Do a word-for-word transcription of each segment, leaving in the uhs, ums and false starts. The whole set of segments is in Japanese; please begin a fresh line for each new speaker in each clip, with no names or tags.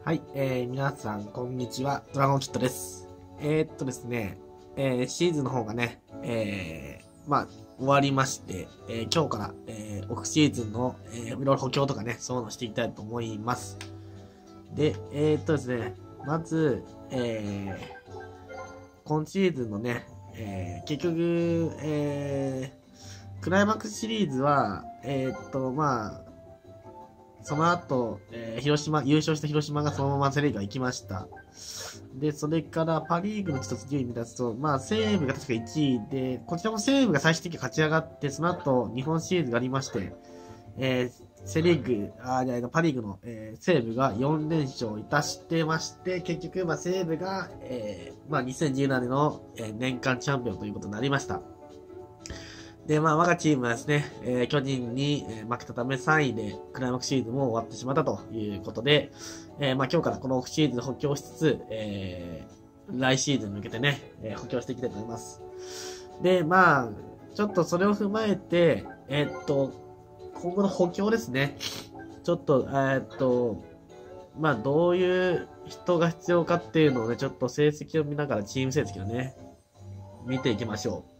はい、えー、皆さん、こんにちは。ドラゴンキットです。えー、っとですね、えー、シーズンの方がね、えー、まあ、終わりまして、えー、今日から、えー、オフシーズンの、えー、いろいろ補強とかね、そういうのをしていきたいと思います。で、えー、っとですね、まず、えー、今シーズンのね、えー、結局、えー、クライマックスシリーズは、えー、っと、まあ、その後、えー、広島、優勝した広島がそのままセリーグが行きました。で、それからパリーグのちょっと順位見出すと、まあ、西武が確かいちいで、こちらも西武が最終的に勝ち上がって、その後、日本シリーズがありまして、えー、セリーグ、あ、じゃパリーグの、えー、西武がよん連勝いたしてまして、結局、まあ、西武が、えー、まあ、にせんじゅうななねんの、えー、年間チャンピオンということになりました。で、まあ、我がチームはですね、えー、巨人に負けたためさんいでクライマックスシーズンも終わってしまったということで、えー、まあ、今日からこのオフシーズン補強しつつ、えー、来シーズンに向けてね、えー、補強していきたいと思います。で、まあ、ちょっとそれを踏まえて、えー、っと、今後の補強ですね。ちょっと、えー、っと、まあ、どういう人が必要かっていうのをね、ちょっと成績を見ながらチーム成績をね、見ていきましょう。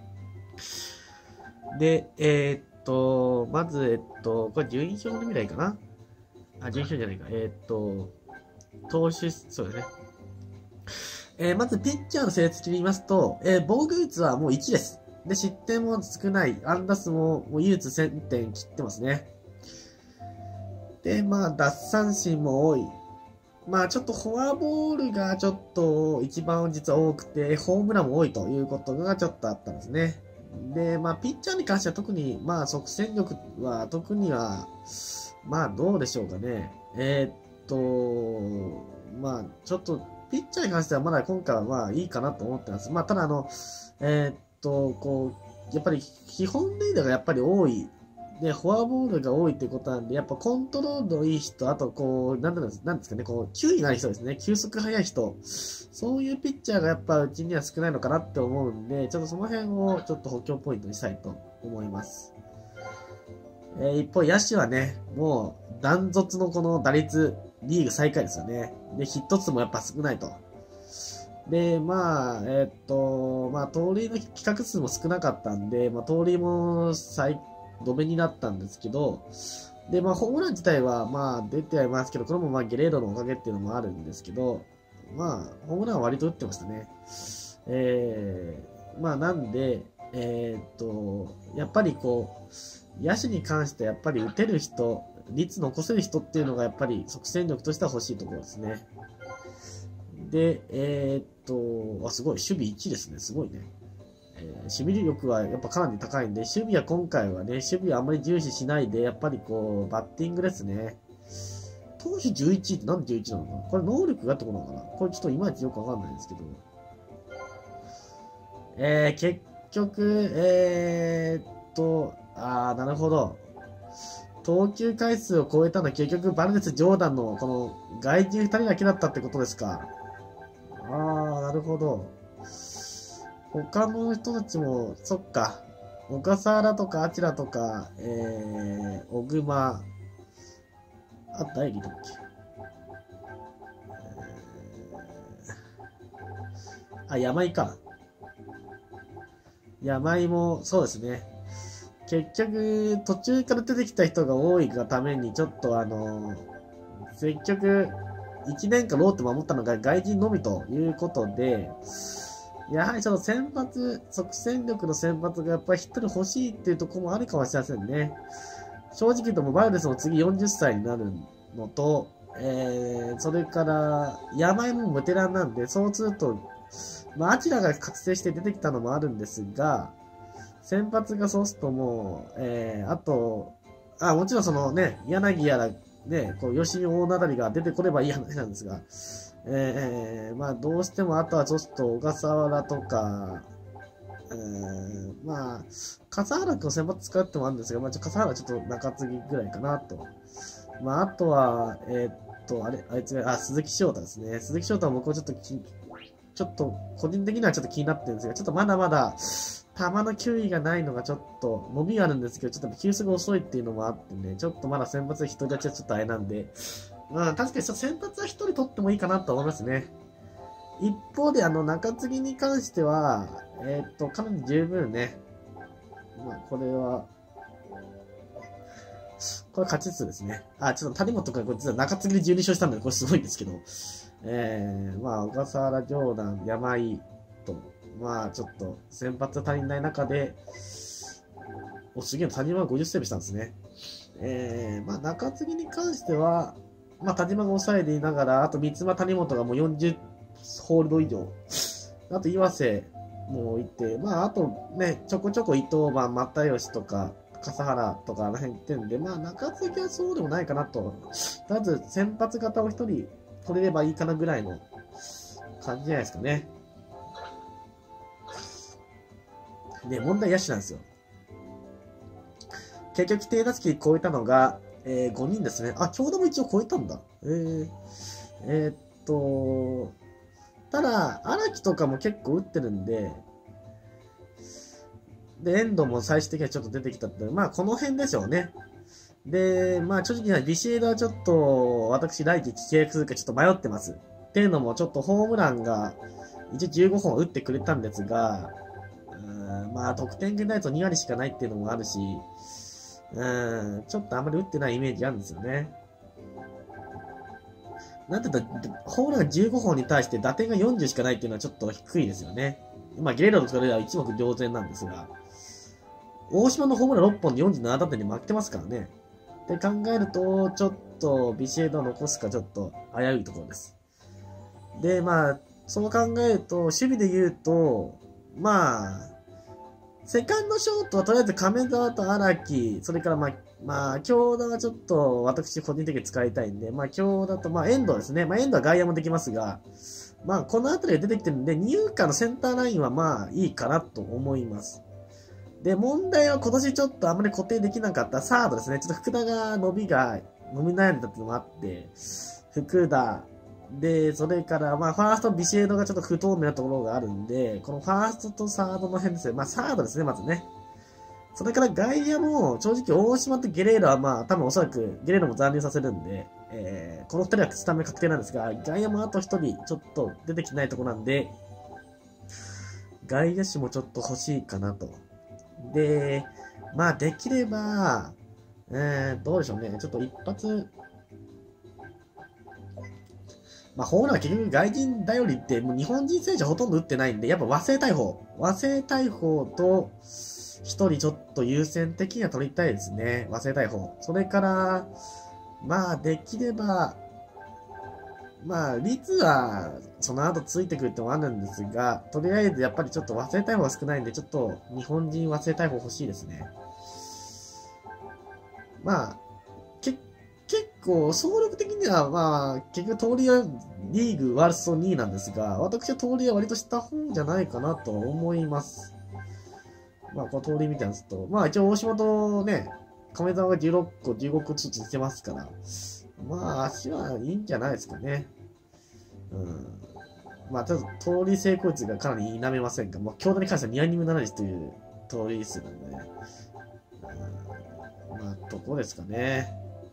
で、えー、っと、まず、えっと、これ順位表の未来かなあ、順位表じゃないか。えー、っと、投手、そうですね。えー、まず、ピッチャーの成績で言いますと、えー、防御率はもういちです。で、失点も少ない。アンダスももう唯一せんてん切ってますね。で、まあ、奪三振も多い。まあ、ちょっとフォアボールがちょっと一番実は多くて、ホームランも多いということがちょっとあったんですね。で、まあ、ピッチャーに関しては特に、まあ、即戦力は特には、まあ、どうでしょうかね。えー、っと、まあ、ちょっと、ピッチャーに関してはまだ今回はまあいいかなと思ってます。まあ、ただあの、えー、っと、こう、やっぱり基本リーダーがやっぱり多い。で、フォアボールが多いってことなんで、やっぱコントロールのいい人、あとこう、なんなんですかね、こう、球威がある人ですね。球速速い人。そういうピッチャーがやっぱうちには少ないのかなって思うんで、ちょっとその辺をちょっと補強ポイントにしたいと思います。えー、一方、野手はね、もう断続のこの打率、リーグ最下位ですよね。で、ヒット数もやっぱ少ないと。で、まあ、えー、っと、まあ、盗塁の企画数も少なかったんで、まあ、盗塁も最、止めになったんですけど、で、まあ、ホームラン自体は、まあ、出てはいますけど、これもまあ、ゲレーロのおかげっていうのもあるんですけど、まあ、ホームランは割と打ってましたね。えー、まあ、なんで、えー、っと、やっぱりこう、野手に関してやっぱり打てる人、率残せる人っていうのがやっぱり即戦力としては欲しいところですね。で、えー、っと、あ、すごい、守備いちですね。すごいね。えー、守備力はやっぱかなり高いんで、守備は今回はね、守備はあんまり重視しないで、やっぱりこう、バッティングですね。投手じゅういちいってなんでじゅういちなのかなこれ能力がってことなのかなこれちょっといまいちよくわかんないんですけど。えー、結局、えー、っと、あー、なるほど。投球回数を超えたのは結局バルデス・ジョーダンのこの外人ふたりだけだったってことですか。あー、なるほど。他の人たちも、そっか。小笠原とかアチラとか、えー、小熊、あ、誰いたっけ、えー、あ、山井か。山井も、そうですね。結局、途中から出てきた人が多いがために、ちょっとあの、結局、いちねんかんローテ守ったのが外人のみということで、やはりその先発、即戦力の先発がやっぱり一人欲しいっていうところもあるかもしれませんね。正直言うと、バイオレスも次よんじゅっさいになるのと、えー、それから、山井もベテランなんで、そうすると、まあ、アチラが覚醒して出てきたのもあるんですが、先発がそうするともう、えー、あと、あ、もちろんそのね、柳やら、ね、こう、吉見大名りが出てこればいい話なんですが、えー、まあ、どうしても、あとはちょっと小笠原とか、えー、まあ、笠原君を先発使うってもあるんですが、まあ、ちょ笠原はちょっと中継ぎぐらいかなと。まあ、あとは、えー、っと、あれ、あいつが、あ、鈴木翔太ですね。鈴木翔太は僕はちょっとき、ちょっと、個人的にはちょっと気になってるんですが、ちょっとまだまだ、球の球威がないのがちょっと、伸びがあるんですけど、ちょっと球速遅いっていうのもあってね、ちょっとまだ先発一人立ちはちょっとあれなんで、 まあ、確かに先発はひとり取ってもいいかなと思いますね。一方で、あの、中継ぎに関しては、えー、っと、かなり十分ね。まあ、これは、これ勝ち数ですね。あ、ちょっと谷本がこれ実は中継ぎでじゅうに勝したんで、これすごいんですけど。えー、まあ、小笠原、ジョーダン、山井と、まあ、ちょっと先発足りない中で、お、すげえ、田島がごじゅっセーブしたんですね。えー、まあ、中継ぎに関しては、まあ、田島が抑えていながら、あと三つ葉谷本がもうよんじゅうホールド以上。あと岩瀬もいて、まあ、あとね、ちょこちょこ伊藤、まあ、又吉とか、笠原とかあの辺行ってるんで、まあ、中継ぎはそうでもないかなと。まず、先発型を一人取れればいいかなぐらいの感じじゃないですかね。で、問題野手なんですよ。結局、定打席超えたのが、えー、ごにんですね。あ、京田も一応超えたんだ。えー、えー、っと、ただ、荒木とかも結構打ってるんで、で、遠藤も最終的にはちょっと出てきたって、まあ、この辺でしょうね。で、まあ、正直なビシエドはちょっと、私、来季契約するかちょっと迷ってます。っていうのも、ちょっとホームランが、一応じゅうごほん打ってくれたんですが、うーんまあ、得点圏打率に割しかないっていうのもあるし、うーん、ちょっとあんまり打ってないイメージあるんですよね。なんて言ったら、ホームランがじゅうごほんに対して打点がよんじゅうしかないっていうのはちょっと低いですよね。まあ、ゲレーロとそれでは一目瞭然なんですが、大島のホームランろっぽんでよんじゅうなな打点で負けてますからね。って考えると、ちょっとビシエドを残すかちょっと危ういところです。で、まあ、そう考えると、守備で言うと、まあ、セカンドショートはとりあえず亀沢と荒木、それからまあ、まあ、京田はちょっと私個人的に使いたいんで、まあ、京田と、まあ、遠藤ですね。まあ、遠藤は外野もできますが、まあ、このあたりが出てきてるんで、二遊間のセンターラインはまあ、いいかなと思います。で、問題は今年ちょっとあまり固定できなかったサードですね。ちょっと福田が伸びが、伸び悩んだっていうのもあって、福田、で、それから、まあ、ファースト、ビシエドがちょっと不透明なところがあるんで、このファーストとサードの辺ですね。まあ、サードですね、まずね。それから外野も、正直、大島とゲレーロは、まあ、多分おそらく、ゲレーロも残留させるんで、えー、この二人はスタメン確定なんですが、外野もあと一人、ちょっと出てきてないところなんで、外野手もちょっと欲しいかなと。で、まあ、できれば、えー、どうでしょうね。ちょっと一発、まあ、ホームランは結局外人頼りって、もう日本人選手はほとんど打ってないんで、やっぱ和製大砲。和製大砲と、一人ちょっと優先的には取りたいですね。和製大砲。それから、まあ、できれば、まあ、率は、その後ついてくるってもあるんですが、とりあえずやっぱりちょっと和製大砲が少ないんで、ちょっと日本人和製大砲欲しいですね。まあ、け、結構、総力的には、まあ、結局、通りはリーグワーストにいなんですが、私は通りは割とした方じゃないかなと思います。まあ、この通り見たんですと、まあ、一応、大島とね、亀沢がじゅうろっこ、じゅうごこずつしてますから、まあ、足はいいんじゃないですかね。うん。まあ、ちょっと、通り成功率がかなり否めませんが、まあ、強打に関してはに割に分なな率という通り数なんでね。うん、まあ、どこですかね。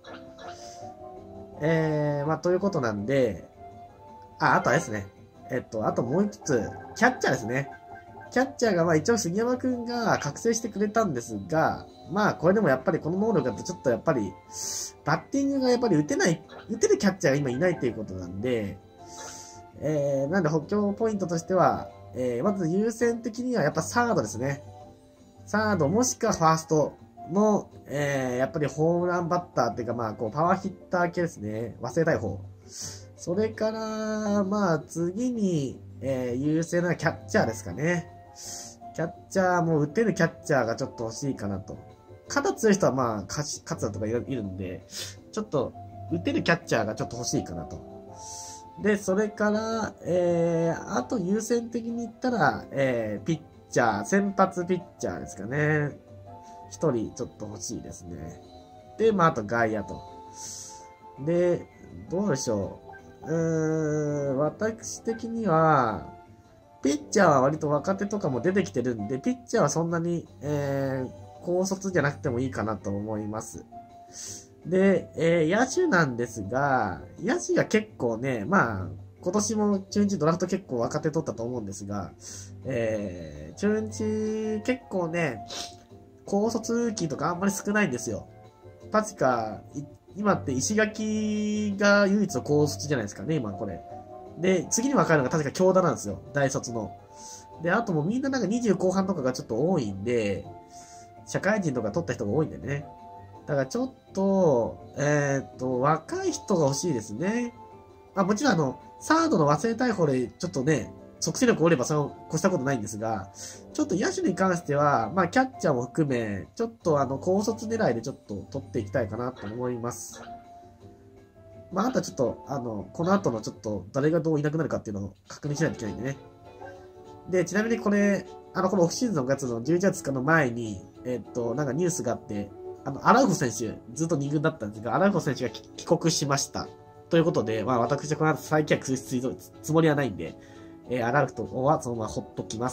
えー、まあ、ということなんで、あ、あとあれですね。えっと、あともう一つ、キャッチャーですね。キャッチャーが、まあ一応杉山くんが覚醒してくれたんですが、まあこれでもやっぱりこの能力だとちょっとやっぱり、バッティングがやっぱり打てない、打てるキャッチャーが今いないということなんで、えー、なんで補強ポイントとしては、えー、まず優先的にはやっぱサードですね。サードもしくはファーストの、えー、やっぱりホームランバッターっていうかまあこうパワーヒッター系ですね。忘れたい方。それから、まあ次に、えー、優勢なキャッチャーですかね。キャッチャーも打てるキャッチャーがちょっと欲しいかなと。肩強い人はまあ、勝つだとかいるんで、ちょっと打てるキャッチャーがちょっと欲しいかなと。で、それから、えー、あと優先的に言ったら、えー、ピッチャー、先発ピッチャーですかね。一人ちょっと欲しいですね。で、まあ、あと外野と。で、どうでしょう。うーん、私的には、ピッチャーは割と若手とかも出てきてるんで、ピッチャーはそんなに、えー、高卒じゃなくてもいいかなと思います。 で、えー、野手なんですが、野手が結構ね、まあ、今年も中日ドラフト結構若手取ったと思うんですが、えー、中日結構ね、高卒ルーキーとかあんまり少ないんですよ。確か、今って石垣が唯一の高卒じゃないですかね、今これ。で、次に分かるのが確か京田なんですよ。大卒の。で、あともうみんななんかにじゅう後半とかがちょっと多いんで、社会人とか取った人が多いんでね。だからちょっと、えーっと、若い人が欲しいですね。まあもちろんあの、サードの忘れたい方でちょっとね、即戦力おればその越したことないんですが、ちょっと野手に関しては、まあキャッチャーも含め、ちょっとあの、高卒狙いでちょっと取っていきたいかなと思います。まああとはちょっと、あの、この後のちょっと誰がどういなくなるかっていうのを確認しないといけないんでね。で、ちなみにこれ、あの、このオフシーズンのがつのじゅういちがつついかの前に、えっと、なんかニュースがあって、あの、アラウホ選手、ずっとに軍だったんですが、アラウホ選手が帰国しました。ということで、まあ私はこの後再契約するつもりはないんで、えー、アラウホはそのままほっときます。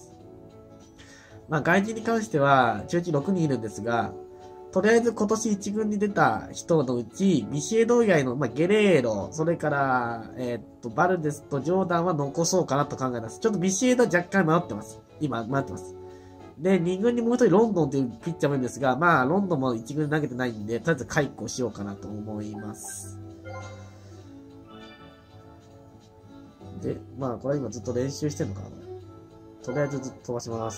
まあ外人に関しては、中日ろくにんいるんですが、とりあえず今年一軍に出た人のうち、ビシエド以外の、まあ、ゲレーロ、それから、えー、っと、バルデスとジョーダンは残そうかなと考えます。ちょっとビシエドは若干迷ってます。今、迷ってます。で、二軍にもう一人ロンドンというピッチャーもいるんですが、まあ、ロンドンも一軍投げてないんで、とりあえず解雇しようかなと思います。で、まあ、これは今ずっと練習してんのかな。とりあえずずっと飛ばします。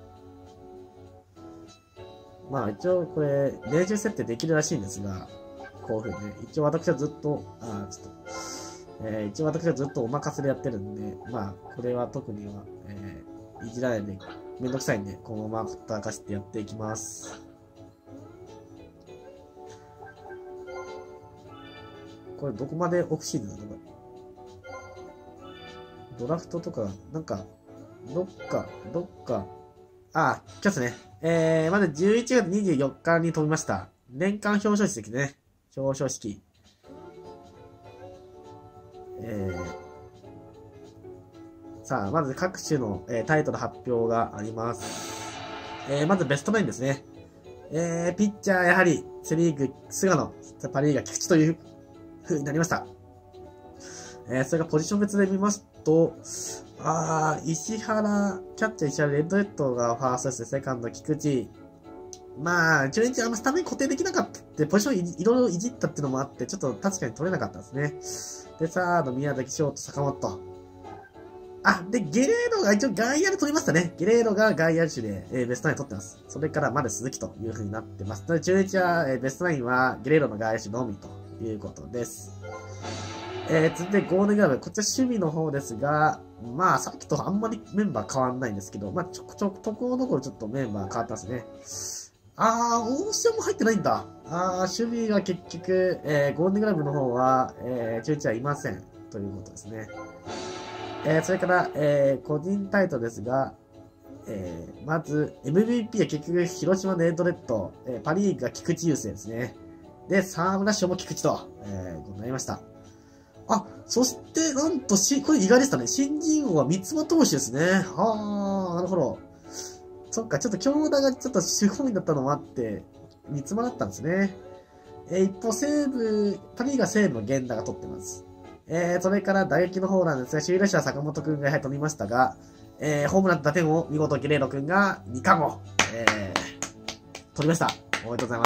まあ一応これ、練習設定できるらしいんですが、こういう風にね、一応私はずっと、あちょっと、えー、一応私はずっとお任せでやってるんで、まあ、これは特には、えー、いじらないで、めんどくさいんで、このままほったらかしてやっていきます。これどこまでオフシーズンなのこれ。ドラフトとか、なんか、どっか、どっか、あ、今日ですね。えー、まずじゅういちがつにじゅうよっかに飛びました。年間表彰式ですね。表彰式。えー、さあ、まず各種の、えー、タイトル発表があります。えー、まずベストナインですね。えー、ピッチャーやはり、セリーグ、菅野、パリーガ、菊池という風になりました。えー、それがポジション別で見ますと、あー、石原、キャッチャー石原、レッドヘッドがファーストですね、セカンド、菊池。まあ、中日あんまスタメン固定できなかったって、ポジションいいろいろいじったっていうのもあって、ちょっと確かに取れなかったですね。で、サード、宮崎、ショート、坂本。あ、で、ゲレーロが一応外野で取りましたね。ゲレーロが外野手で、えー、ベストナイン取ってます。それから、まだ鈴木という風になってます。なので、中日は、えー、ベストナインはゲレーロの外野手のみということです。えー、続いてゴールデングラブ。こちら守備の方ですが、まあ、さっきとあんまりメンバー変わんないんですけど、まあ、ちょくちょく、ところどころちょっとメンバー変わってますね。あー、大城も入ってないんだ。あー、守備は結局、えー、ゴールデングラブの方は、えー、中日はいません。ということですね。えー、それから、えー、個人タイトルですが、えー、まず、エムブイピー は結局、広島のレッドレッド、えー、パリーグが菊池雄星ですね。で、沢村賞も菊池と、えー、なりました。あ、そして、なんとし、これ意外でしたね。新人王は三つ葉投手ですね。はあ、なるほど。そっか、ちょっと京田がちょっと主本位だったのもあって、三つ葉だったんですね。えー、一方、西武、パリーが西武の源田が取ってます。えー、それから打撃の方なんですが、首位打者は坂本くんがやはり取りましたが、えー、ホームランと打点を見事ゲレーロくんがに冠を、えー、取りました。おめでとうございます。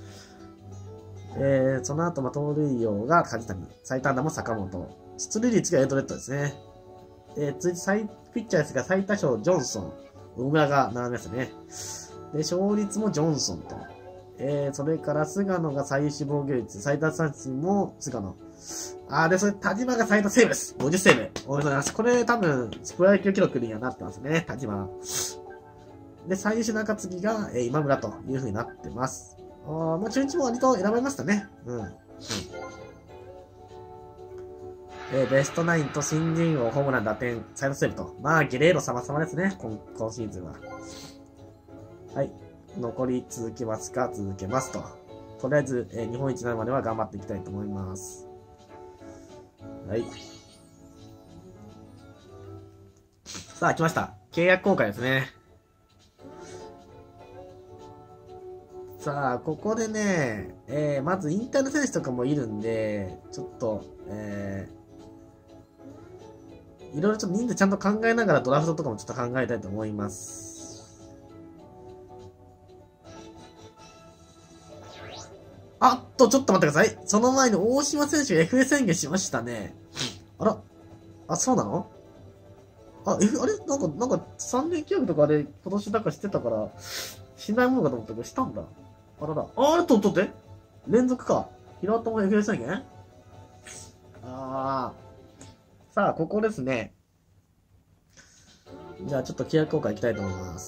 えー、その後、ま、盗塁王が梶谷、最多安打も坂本、出塁率がエイトレッドですね。えー、続いて最、ピッチャーですが、最多勝ジョンソン、大村が並びましたね。で、勝率もジョンソンと。えー、それから菅野が最優秀防御率、最多三振も菅野。あー、で、それ、田島が最多セーブです。ごじゅうセーブ。おめでとうございます。これ、多分、プロ野球記録にはなってますね、田島。で、最優秀中継ぎが、えー、今村という風になってます。あー、まあ、中日も割と選ばれましたね。うん。うん、えー、ベストナインと新人王、ホームラン、打点、サイドセーブと。まあ、ゲレーロ様々ですね。今、今シーズンは。はい。残り続けますか続けますと。とりあえず、えー、日本一になるまでは頑張っていきたいと思います。はい。さあ、来ました。契約更改ですね。 さあ、ここでね、えー、まずインターの選手とかもいるんで、ちょっと、えー、いろいろちょっと人数ちゃんと考えながらドラフトとかもちょっと考えたいと思います。あっと、ちょっと待ってください。その前に大島選手が エフエー 宣言しましたね。あら、あ、そうなの？あ、F、あれなんか、なんかさんねん契約とかあれ、今年だからしてたから、しないものかと思ったけど、したんだ。あらら。あーっと、とって。連続か。平田も エフエー 宣言？あー。さあ、ここですね。じゃあ、ちょっと契約交換いきたいと思います。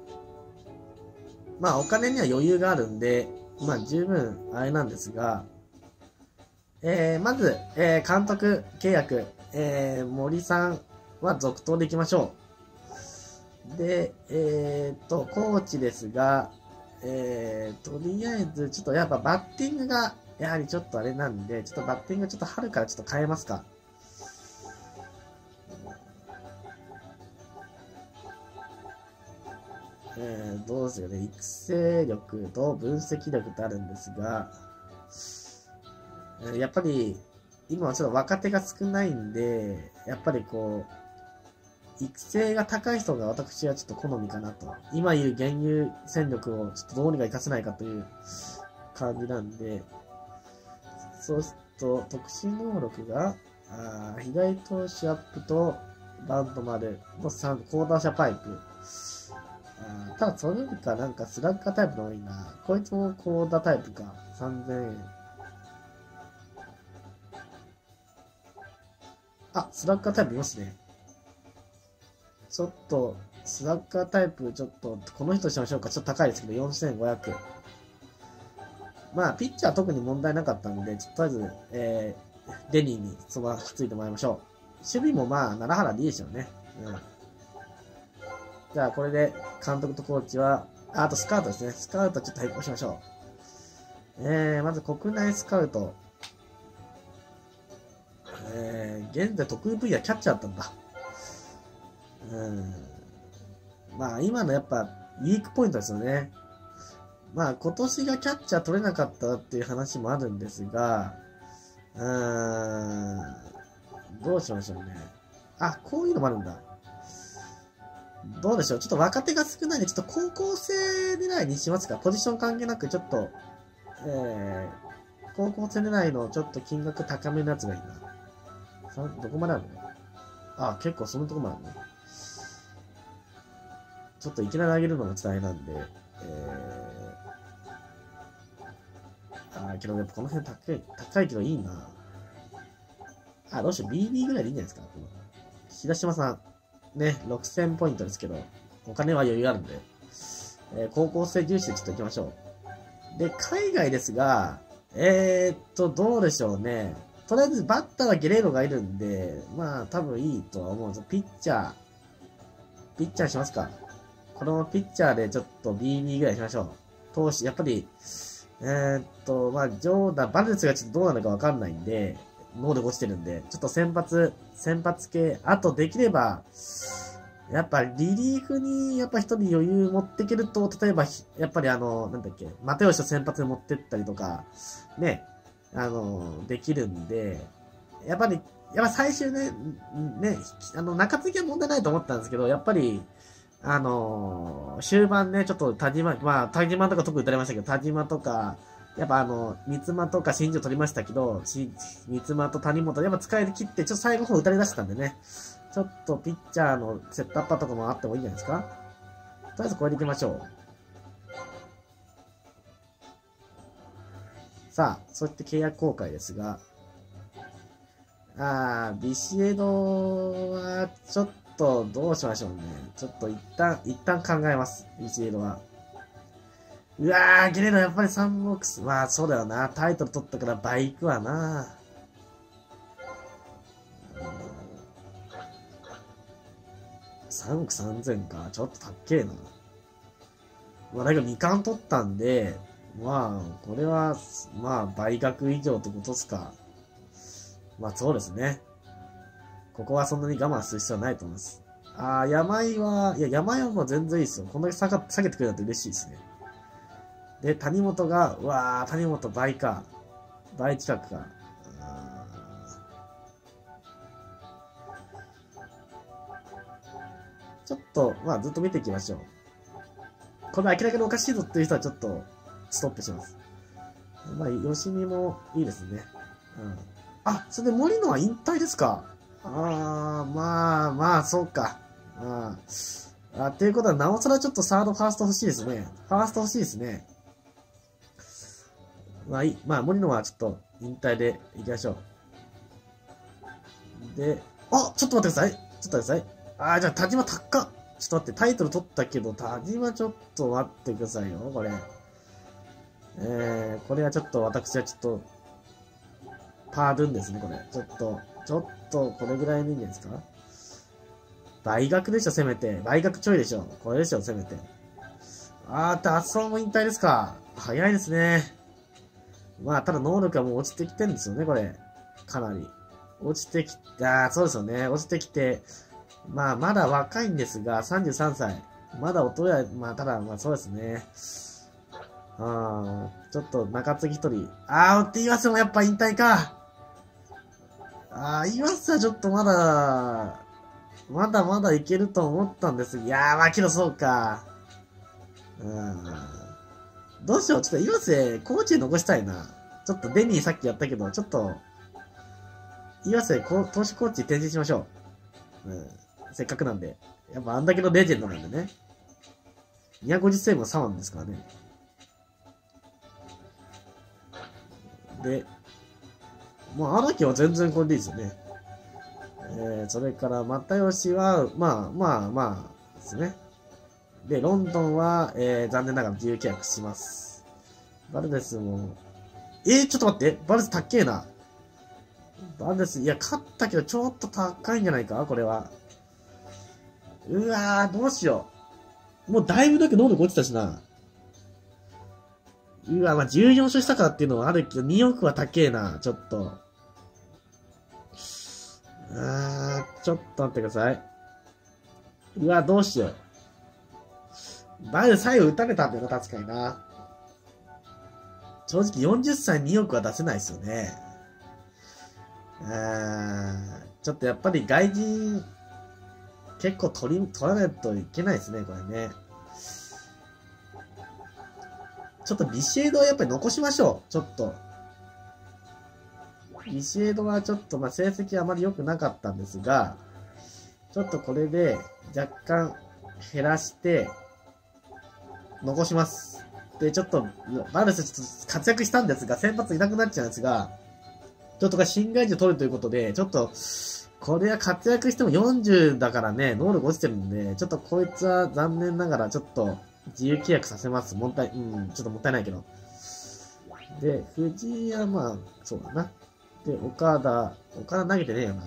まあ、お金には余裕があるんで、まあ、十分、あれなんですが、えー、まず、えー、監督契約、えー、森さんは続投でいきましょう。で、えーと、コーチですが、えー、とりあえず、ちょっとやっぱバッティングが、やはりちょっとあれなんで、ちょっとバッティングちょっと春からちょっと変えますか。えー、どうですかね、育成力と分析力ってあるんですが、やっぱり、今はちょっと若手が少ないんで、やっぱりこう、育成が高い人が私はちょっと好みかなと。今言う現有戦力をちょっとどうにか活かせないかという感じなんで、そうすると、特殊能力が、あ左投手アップとバント丸のさん、高打者パイプ。あただ、それよりかなんかスラッガータイプの多いな。こいつも高打タイプか。さんぜんえん。あ、スラッガータイプいますね。ちょっと、スラッガータイプ、ちょっと、この人しましょうか。ちょっと高いですけど、よんせんごひゃく。まあ、ピッチャーは特に問題なかったので、ちょっととりあえず、えー、デニーにそのままついてもらいましょう。守備もまあ、奈良原でいいでしょうね。うん。じゃあ、これで、監督とコーチは、あ、あとスカウトですね。スカウトちょっと変更しましょう。えー、まず国内スカウト。えー、現在得意分野キャッチャーだったんだ。うん。まあ、今のやっぱ、ウィークポイントですよね。まあ、今年がキャッチャー取れなかったっていう話もあるんですが、うーん、どうしましょうね。あ、こういうのもあるんだ。どうでしょう。ちょっと若手が少ないんで、ちょっと高校生狙いにしますか。ポジション関係なく、ちょっと、えー、高校生狙いのちょっと金額高めのやつがいいな。さどこまであるの？あ、結構そのとこまであるね。ちょっといきなり上げるのも伝えなんで、えー、あ、けどやっぱこの辺高い、高いけどいいな。あ、どうしよう。ビービー ぐらいでいいんじゃないですか。この平島さん。ね、ろくせんポイントですけど、お金は余裕あるんで、えー、高校生重視でちょっと行きましょう。で、海外ですが、えー、っと、どうでしょうね。とりあえずバッターはゲレーロがいるんで、まあ多分いいとは思うんですよ。ピッチャー、ピッチャーしますか。このピッチャーでちょっと ビービー ぐらいしましょう。投手、やっぱり、えー、っと、まあ、ジョーダン、バルデスがちょっとどうなるかわかんないんで、能力落ちてるんで、ちょっと先発、先発系、あとできれば、やっぱリリーフに、やっぱ一人余裕持っていけると、例えば、やっぱりあの、なんだっけ、マテオシを先発に持ってったりとか、ね、あの、できるんで、やっぱり、やっぱ最終ね、ね、あの、中継ぎは問題ないと思ったんですけど、やっぱり、あのー、終盤ね、ちょっと田島、まあ、田島とか特に打たれましたけど、田島とか、やっぱあの、三つ間とか新庄取りましたけど、三つ間と谷本、やっぱ使い切って、ちょっと最後の方打たれ出したんでね、ちょっとピッチャーのセットアッパーとかもあってもいいんじゃないですか。とりあえずこれでいきましょう。さあ、そして契約更改ですが、あー、ビシエドは、ちょっと、どうしましょうね。ちょっと一旦、一旦考えます。ビシエドは。うわー、ゲレーロやっぱりサンボックス。まあ、そうだよな。タイトル取ったから倍いくわな。さんおくさんぜんか。ちょっと高えな。まあ、だけどに冠取ったんで、まあ、これは、まあ、倍額以上ってことっすか。まあ、そうですね。ここはそんなに我慢する必要はないと思います。あー、山井は、いや、山井はもう全然いいですよ。こんだけ下が下げてくれたって嬉しいですね。 で、谷本が、うわー、谷本倍か。倍近くか。ちょっと、まあずっと見ていきましょう。これ明らかにおかしいぞっていう人はちょっとストップします。まあ、吉見もいいですね。うん。あ、それで森野は引退ですか？ああ、まあまあ、そうか。まあ。あ、っていうことは、なおさらちょっとサード、ファースト欲しいですね。ファースト欲しいですね。まあいい。まあ、森野はちょっと引退でいきましょう。で、あ、ちょっと待ってください。ちょっと待ってください。ああ、じゃあ、田島高っ。ちょっと待って、タイトル取ったけど、田島ちょっと待ってくださいよ、これ。えー、これはちょっと、私はちょっと、パードゥンですね、これ。ちょっと、ちょっと、これぐらいでいいんですか？大学でしょ、せめて。大学ちょいでしょ。これでしょ、せめて。あー、脱走も引退ですか。早いですね。まあ、ただ能力はもう落ちてきてるんですよね、これ。かなり。落ちてき、あー、そうですよね。落ちてきて、まあ、まだ若いんですが、さんじゅうさんさい。まだ衰え、まあ、ただ、まあ、そうですね。あー、ちょっと中継ぎ一人。あー、って言わせもやっぱ引退か。あー、岩瀬はちょっとまだ、まだまだいけると思ったんです。いやー、まあけどそうか。うん。どうしよう。ちょっと岩瀬、コーチに残したいな。ちょっとデニーさっきやったけど、ちょっと、岩瀬、投手コーチ転身しましょう。うん。せっかくなんで。やっぱあんだけのレジェンドなんでね。にひゃくごじゅっセーブの左腕ですからね。で、もう荒木は全然これでいいですよね。えー、それから、又吉は、まあまあまあですね。で、ロンドンは、えー、残念ながら自由契約します。バルデスも、えー、ちょっと待って、バルデス高えな。バルデス、いや、勝ったけど、ちょっと高いんじゃないかこれは。うわー、どうしよう。もうだいぶだけ能力落ちたしな。うわ、まあ、じゅうよん勝したからっていうのはあるけど、におくは高えな、ちょっと。あー、ちょっと待ってください。うわ、どうしよう。バル最後打たれたんだよな、確かにな。正直よんじゅっさいにおくは出せないですよね。あー、ちょっとやっぱり外人、結構取り、取らないといけないですね、これね。ちょっとビシエドはやっぱり残しましょう。ちょっと。ビシエドはちょっと、まあ、成績あまり良くなかったんですが、ちょっとこれで若干減らして、残します。で、ちょっと、バルスちょっと活躍したんですが、先発いなくなっちゃうんですが、ちょっとが新外人取るということで、ちょっと、これは活躍してもよんじゅうだからね、能力落ちてるんで、ちょっとこいつは残念ながらちょっと自由契約させます。もったい、うん、ちょっともったいないけど。で、藤井はまあ、そうだな。で、岡田、岡田投げてねえよな。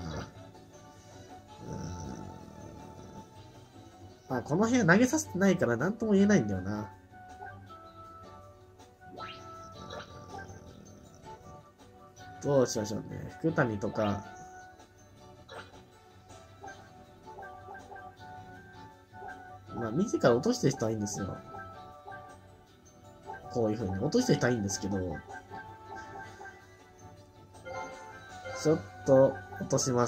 まあ、この辺は投げさせてないから何とも言えないんだよな。どうしましょうね。福谷とか。まあ、自ら落としてる人はいいんですよ。こういう風に。落としてる人はいいんですけど。ちょっと、落とします。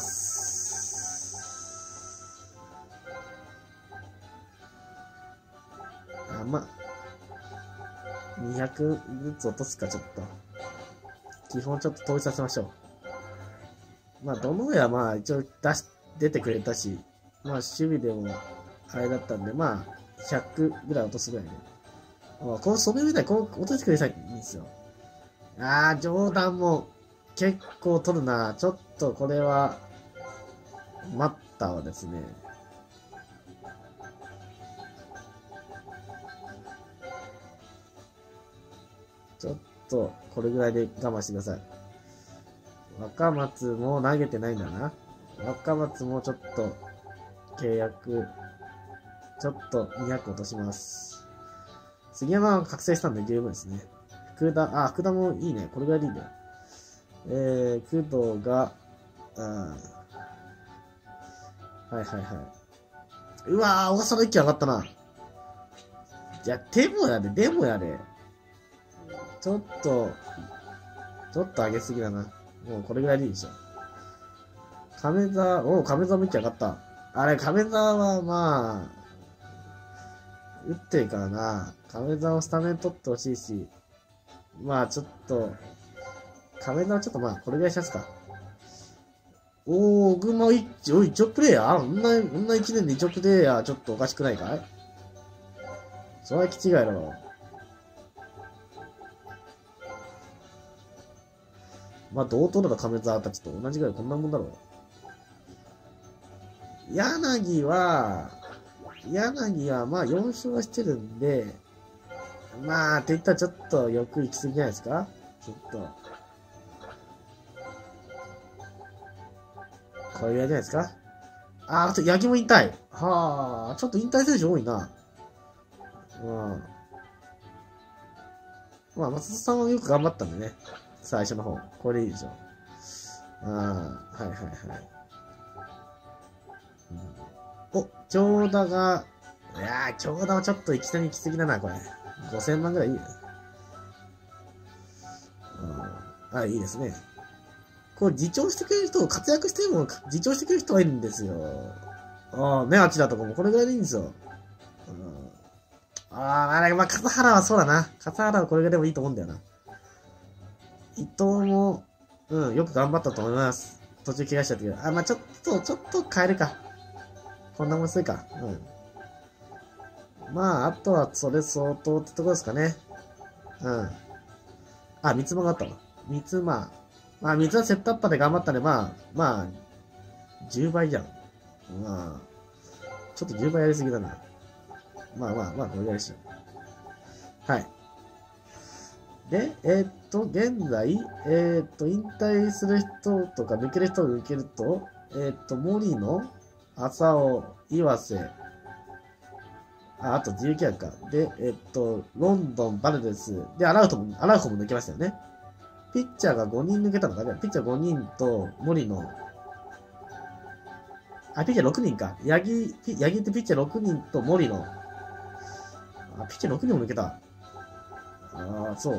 あ、まあ、にひゃくずつ落とすか、ちょっと。基本ちょっと統一させましょう。まあ、どの上はまあ、一応出し、出てくれたし、まあ、守備でも、あれだったんで、まあ、ひゃくぐらい落とすぐらいで。まあ、こう、それみたいにこう、落としてくれたらいいんですよ。あー、上段も、結構取るな。ちょっとこれは、待ったわですね。ちょっと、これぐらいで我慢してください。若松も投げてないんだな。若松もちょっと、契約、ちょっとにひゃく落とします。杉山は覚醒したんで十分ですね。福田、あ、福田もいいね。これぐらいでいいんだよ。えー、工藤が、うん。はいはいはい。うわー、小笠原一気上がったな。いや、でもやで、でもやで。 ちょっと、ちょっと上げすぎだな。もうこれぐらいでいいでしょ。亀沢、おう、亀沢も一気上がった。あれ、亀沢はまあ、打ってるからな。亀沢をスタメン取ってほしいし、まあちょっと、亀沢ちょっとまあ、これぐらいしますか。おー、群馬一、おい、一億プレイヤーこんな、こんな一年で一億プレイヤーちょっとおかしくないかい？それは気違いだろ。まあ、同等だと亀沢たちと同じぐらいこんなもんだろう。柳は、柳はまあよん勝はしてるんで、まあ、って言ったらちょっとよく行き過ぎじゃないですか？ちょっと。これぐらいじゃないですか？あー、あと、八木も引退。はあ、ちょっと引退選手多いな。うん。まあ、松田さんはよく頑張ったんでね。最初の方。これでいいでしょ。ああ、はいはいはい。うん、お、京田が、いやー、京田はちょっといきなり行き過ぎだな、これ。ごせんまんぐらいいいよ。うん。あ、いいですね。こう、自重してくれる人、活躍しても自重してくれる人はいるんですよ。ああ、ね、あちらとかもこれぐらいでいいんですよ。うん、ああ、あれ、まあ、笠原はそうだな。笠原はこれぐらいでもいいと思うんだよな。伊藤も、うん、よく頑張ったと思います。途中怪我しちゃったけど。あ、まあ、ちょっと、ちょっと変えるか。こんなもんするか。うん。まあ、あとはそれ相当ってとこですかね。うん。あ、三つ間があったわ。三つ間。まあ、三つ間セットアッパーで頑張ったんで、まあ、まあ、じゅうばいじゃん。まあ、ちょっとじゅうばいやりすぎだな。まあまあまあ、これぐらいでしょ。はい。で、えー、っと、現在、えー、っと、引退する人とか抜ける人を抜けると、えー、っと、森野、浅尾、岩瀬、あ、あと自由契約か。で、えー、っと、ロンドン、バルデス、で、アラウトも、アラウホも抜けましたよね。ピッチャーがごにん抜けたのかね。ピッチャーごにんと、森野、あ、ピッチャーろくにんか。ヤギ、ヤギってピッチャーろくにんと森野。あ、ピッチャーろくにんも抜けた。ああ、そう。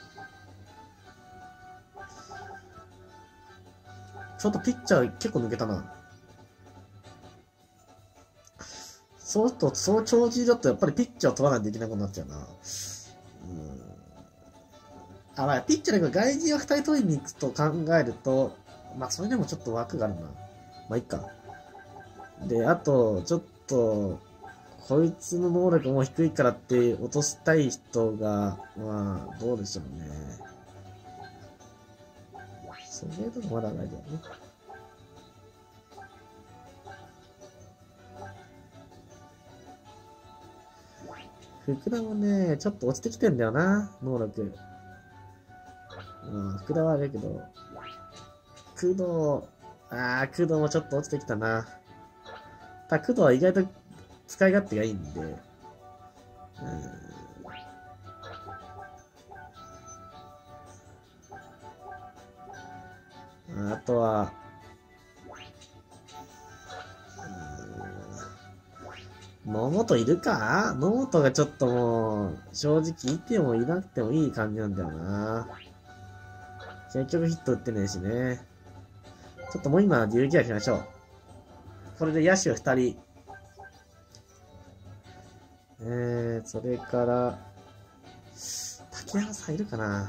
ちょっとピッチャー結構抜けたな。そうすると、その調子だとやっぱりピッチャーを取らないといけなくなっちゃうな。うん。あ、まあ、ピッチャーで外人をふたり取りに行くと考えると、まあ、それでもちょっと枠があるな。まあ、いっか。で、あと、ちょっと、こいつの能力も低いからって落としたい人が、まあ、どうでしょうね。それともまだないだよね。福田もね、ちょっと落ちてきてんだよな、能力。うん、福田はあれだけど、工藤、あー、工藤もちょっと落ちてきたな。ただ、工藤は意外と使い勝手がいいんで、うん、あとは、野本いるか？野本がちょっともう、正直いてもいなくてもいい感じなんだよな。結局ヒット打ってねえしね。ちょっともう今、自由契約しましょう。これで野手ふたり。えー、それから、竹山さんいるかな？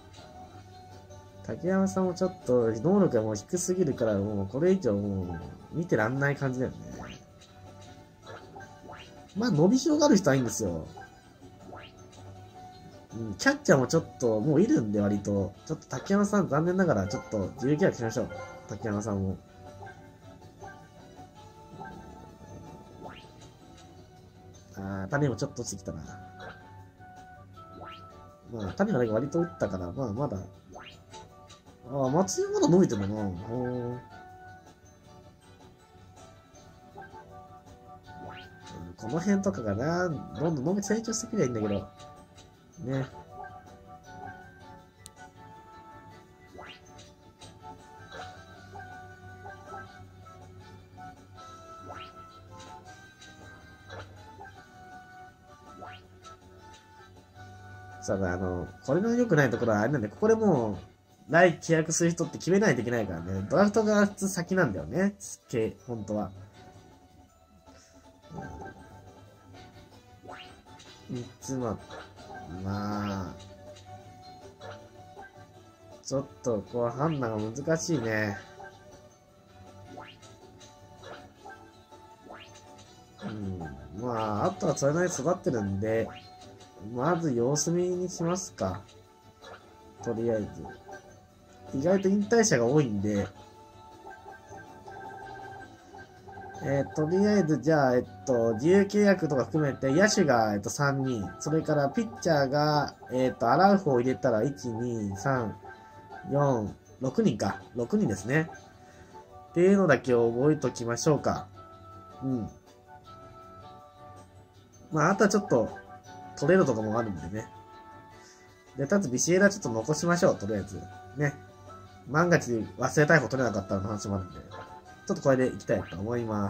竹山さんもちょっと能力がもう低すぎるから、もうこれ以上もう見てらんない感じだよね。まあ伸びしろがある人はいいんですよ。うん、キャッチャーもちょっともういるんで割と。ちょっと竹山さん残念ながらちょっと自由契約しましょう。竹山さんも。ああ、種もちょっと落ちてきたな。まあ、種が割と打ったから、まあまだ。ああ、松井まだ伸びてるな。ほこの辺とかがな、どんどん伸び成長してくりゃいいんだけど。ね。 そうだ、あの、これの良くないところはあれなんで、ここでもう、来契約する人って決めないといけないからね。ドラフトが普通先なんだよね。け、本当は。三つま、まあ、ちょっと、こう、判断が難しいね。うん。まあ、あとはそれなりに育ってるんで、まず様子見にしますか。とりあえず。意外と引退者が多いんで、えー、とりあえず、じゃあ、えっと、自由契約とか含めて、野手が、えっと、さんにん、それからピッチャーが、えっと、アラウフを入れたら、いち、に、さん、よん、ろくにんか。ろくにんですね。っていうのだけ覚えときましょうか。うん。まあ、あとはちょっと、トレードとかもあるんでね。で、ただビシエラちょっと残しましょう、とりあえず。ね。万が一忘れたい方取れなかったらの話もあるんで。ちょっとこれでいきたいと思います。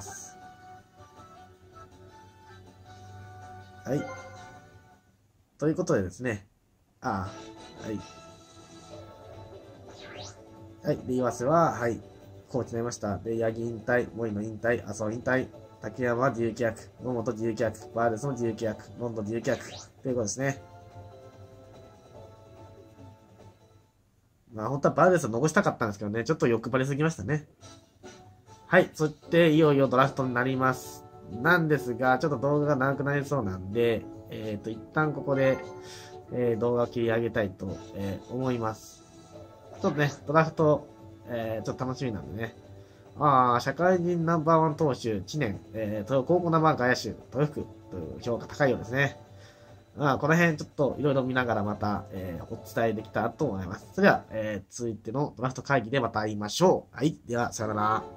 はい。ということでですね。ああ、はい。はい。で、岩瀬は、はい。コーチになりました。で、八木引退、森野引退、麻生引退、竹山は自由契約、野本自由契約、バーレスも自由契約、ロンドン自由契約、ということですね。まあ、本当はバーレスを残したかったんですけどね、ちょっと欲張りすぎましたね。はい。そして、いよいよドラフトになります。なんですが、ちょっと動画が長くなりそうなんで、えっと、一旦ここで、えー動画を切り上げたいと、えー思います。ちょっとね、ドラフト、えーちょっと楽しみなんでね。ああ、社会人ナンバーワン投手、知念、えー、高校ナンバー外野手、豊福という評価高いようですね。ああ、この辺ちょっといろいろ見ながらまた、えーお伝えできたらと思います。それでは、えー続いてのドラフト会議でまた会いましょう。はい。では、さよなら。